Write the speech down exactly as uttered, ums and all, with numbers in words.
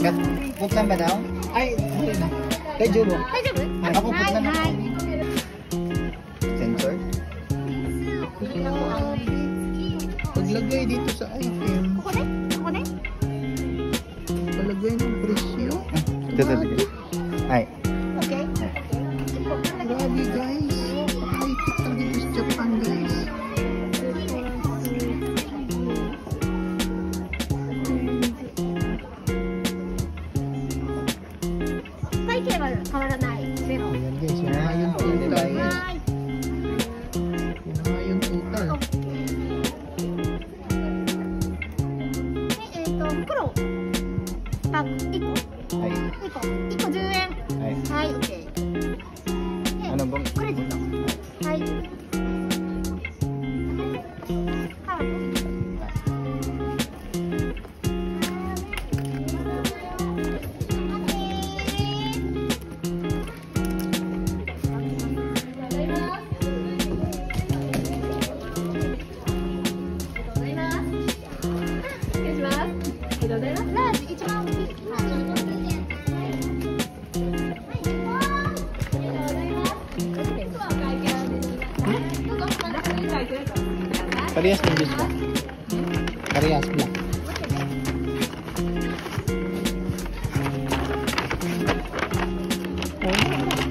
かボタンba daw? Ay, hindi na. Kay Julo. 大丈夫？ Ay, ako po はい na はい。 Sensor. Paglagay dito sa item. ここね、ここね。 Palagay ng presyo. Ito, ito, ito. Ay. Okay. Grabe guys. High-tech talaga dito sa Japan guys. Ayan guys, yun nga yung total guys. Yun nga yung total. えっと黒パックいっこ Ay. いっこいっこじゅうえん Ay. はい OK で Ano bang? クレジットはいカード ラージ一番大きい。 Parehas ng juice ba? Parehas black. Oh.